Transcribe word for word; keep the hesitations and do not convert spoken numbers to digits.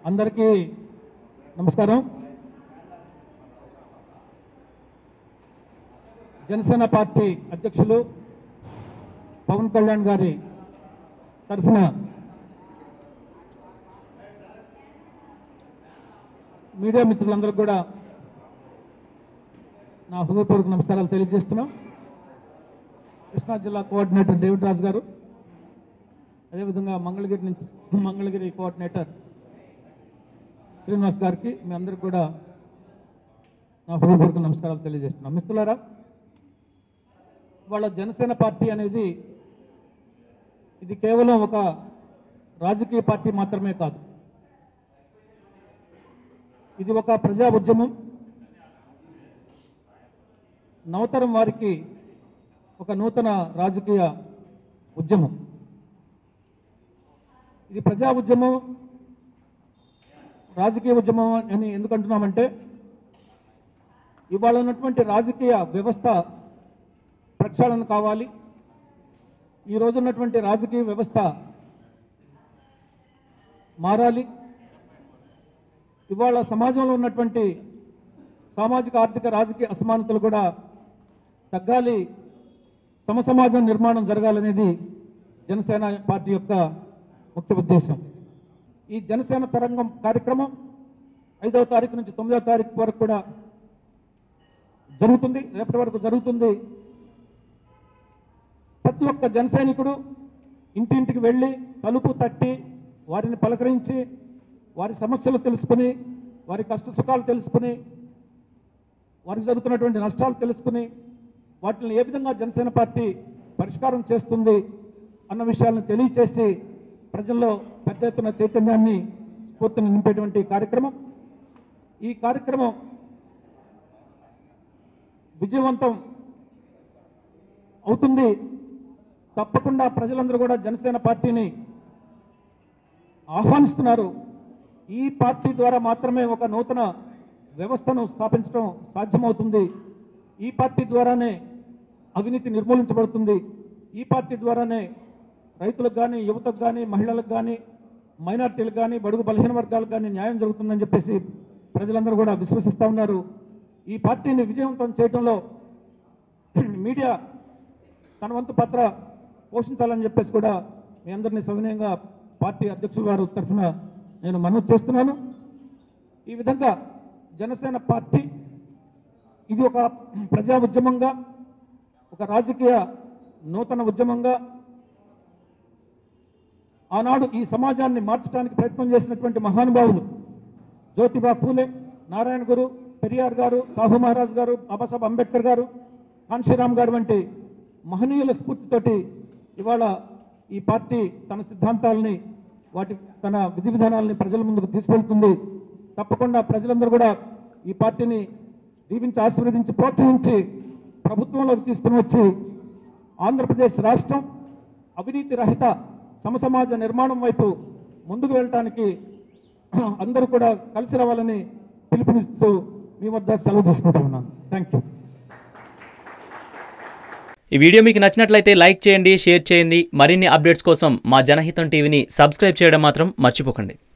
అందరికీ నమస్కారం. జనసేన పార్టీ అధ్యక్షులు పవన్ కళ్యాణ్ గారి తరఫున మీడియా మిత్రులందరికీ కూడా నా హృదయపూర్వక నమస్కారాలు తెలియజేస్తున్నాం. కృష్ణా జిల్లా కోఆర్డినేటర్ డేవిడ్ రాజు గారు, అదేవిధంగా మంగళగిరి నుంచి మంగళగిరి కోఆర్డినేటర్ శ్రీనివాస్ గారికి మీ అందరికి కూడా నా హృదయపూర్వక నమస్కారాలు తెలియజేస్తున్నాం. మిత్రులారా, వాళ్ళ జనసేన పార్టీ అనేది ఇది కేవలం ఒక రాజకీయ పార్టీ మాత్రమే కాదు, ఇది ఒక ప్రజా ఉద్యమం. నవతరం వారికి ఒక నూతన రాజకీయ ఉద్యమం. ఇది ప్రజా ఉద్యమం, రాజకీయ ఉద్యమం అని ఎందుకంటున్నామంటే ఇవాళ ఉన్నటువంటి రాజకీయ వ్యవస్థ ప్రక్షాళన కావాలి. ఈ రోజు ఉన్నటువంటి రాజకీయ వ్యవస్థ మారాలి. ఇవాళ సమాజంలో ఉన్నటువంటి సామాజిక ఆర్థిక రాజకీయ అసమానతలు కూడా తగ్గాలి, సమసమాజం నిర్మాణం జరగాలనేది జనసేన పార్టీ యొక్క ముఖ్య ఉద్దేశం. ఈ జనసేన తరంగం కార్యక్రమం ఐదవ తారీఖు నుంచి తొమ్మిదవ తారీఖు వరకు కూడా జరుగుతుంది, రేపటి వరకు జరుగుతుంది. ప్రతి ఒక్క జన సైనికుడు ఇంటింటికి వెళ్ళి తలుపు తట్టి వారిని పలకరించి వారి సమస్యలు తెలుసుకుని వారి కష్ట సుఖాలు తెలుసుకుని వారికి జరుగుతున్నటువంటి నష్టాలు తెలుసుకుని వాటిని ఏ విధంగా జనసేన పార్టీ పరిష్కారం చేస్తుంది అన్న విషయాలను తెలియచేసి ప్రజల్లో పెద్ద ఎత్తున చైతన్యాన్ని స్ఫూర్తిని నింపేటువంటి కార్యక్రమం. ఈ కార్యక్రమం విజయవంతం అవుతుంది. తప్పకుండా ప్రజలందరూ కూడా జనసేన పార్టీని ఆహ్వానిస్తున్నారు. ఈ పార్టీ ద్వారా మాత్రమే ఒక నూతన వ్యవస్థను స్థాపించడం సాధ్యమవుతుంది. ఈ పార్టీ ద్వారానే అవినీతి నిర్మూలించబడుతుంది. ఈ పార్టీ ద్వారానే రైతులకు కానీ, యువతకు కానీ, మహిళలకు కానీ, మైనార్టీలకు కానీ, బడుగు బలహీన వర్గాలకు కానీ న్యాయం జరుగుతుందని చెప్పేసి ప్రజలందరూ కూడా విశ్వసిస్తూ ఉన్నారు. ఈ పార్టీని విజయవంతం చేయడంలో మీడియా తన వంతు పాత్ర పోషించాలని చెప్పేసి కూడా మీ అందరినీ సవినయంగా పార్టీ అధ్యక్షుల వారి తరఫున నేను మనవి చేస్తున్నాను. ఈ విధంగా జనసేన పార్టీ ఇది ఒక ప్రజా ఉద్యమంగా, ఒక రాజకీయ నూతన ఉద్యమంగా ఆనాడు ఈ సమాజాన్ని మార్చడానికి ప్రయత్నం చేసినటువంటి మహానుభావులు జ్యోతిబా ఫూలే, నారాయణ గురు, పెరియార్ గారు, సాహు మహారాజ్ గారు, బాబాసాహెబ్ అంబేద్కర్ గారు, కాన్షీరామ్ గారు వంటి మహనీయుల స్ఫూర్తితోటి ఇవాళ ఈ పార్టీ తన సిద్ధాంతాలని, వాటి తన విధి విధానాలని ప్రజల ముందుకు తీసుకెళ్తుంది. తప్పకుండా ప్రజలందరూ కూడా ఈ పార్టీని దీవించి ఆశీర్వదించి ప్రోత్సహించి ప్రభుత్వంలోకి తీసుకుని వచ్చి ఆంధ్రప్రదేశ్ రాష్ట్రం అవినీతి రహిత సమసమాజ నిర్మాణం వైపు ముందుకు వెళ్ళటానికి అందరూ కూడా కలిసి రావాలని పిలుపునిస్తూ మీ వద్ద సెలవు తీసుకుంటూ ఉన్నాను. Thank you. ఈ వీడియో మీకు నచ్చినట్లయితే లైక్ చేయండి, షేర్ చేయండి. మరిన్ని అప్డేట్స్ కోసం మా జనహితం టీవీని సబ్స్క్రైబ్ చేయడం మాత్రం మర్చిపోకండి.